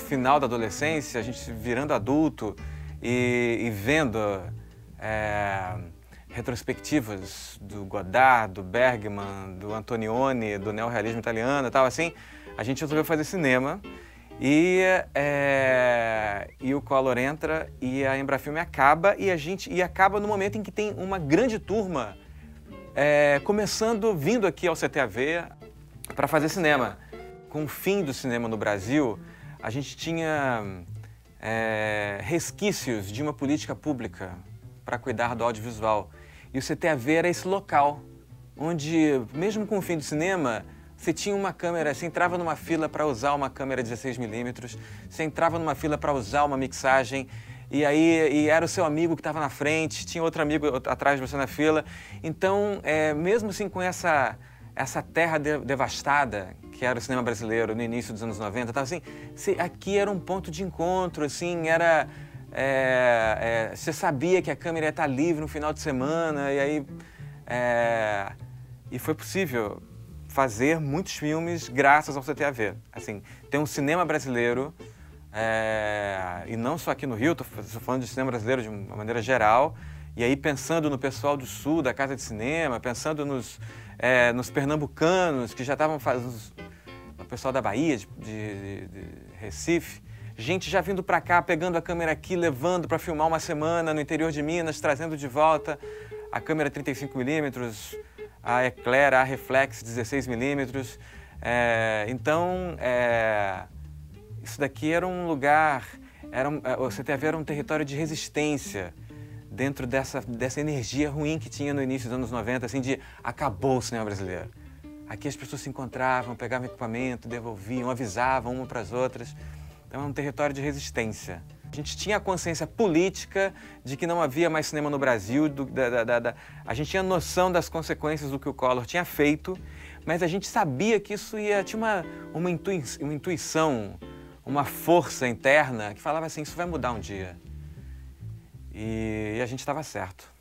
final da adolescência, a gente virando adulto e vendo retrospectivas do Godard, do Bergman, do Antonioni, do neorrealismo italiano e tal, assim, a gente resolveu fazer cinema e o Collor entra e a Embrafilme acaba e acaba no momento em que tem uma grande turma vindo aqui ao CTAV para fazer cinema. Com o fim do cinema no Brasil, a gente tinha resquícios de uma política pública para cuidar do audiovisual. E o CTAV era esse local, onde, mesmo com o fim do cinema, você tinha uma câmera, você entrava numa fila para usar uma câmera 16mm, você entrava numa fila para usar uma mixagem, e era o seu amigo que estava na frente, tinha outro amigo atrás de você na fila. Então, mesmo assim com essa terra devastada, que era o cinema brasileiro no início dos anos 90, tava assim, aqui era um ponto de encontro, assim, você sabia que a câmera ia estar livre no final de semana, e foi possível fazer muitos filmes graças ao CTAV. Assim, tem um cinema brasileiro, e não só aqui no Rio, estou falando de cinema brasileiro de uma maneira geral, e aí pensando no pessoal do Sul, da Casa de Cinema, pensando nos pernambucanos que já estavam fazendo, o pessoal da Bahia, de Recife, gente já vindo para cá, pegando a câmera aqui, levando para filmar uma semana no interior de Minas, trazendo de volta a câmera 35mm, a Eclair, a Reflex 16mm. Então, isso daqui era um lugar, o CTAV era um território de resistência dentro dessa energia ruim que tinha no início dos anos 90, assim, de acabou o cinema brasileiro. Aqui as pessoas se encontravam, pegavam equipamento, devolviam, avisavam uma para as outras. Então é um território de resistência. A gente tinha a consciência política de que não havia mais cinema no Brasil, a gente tinha noção das consequências do que o Collor tinha feito, mas a gente sabia que isso tinha uma intuição, uma força interna que falava assim, isso vai mudar um dia. E a gente estava certo.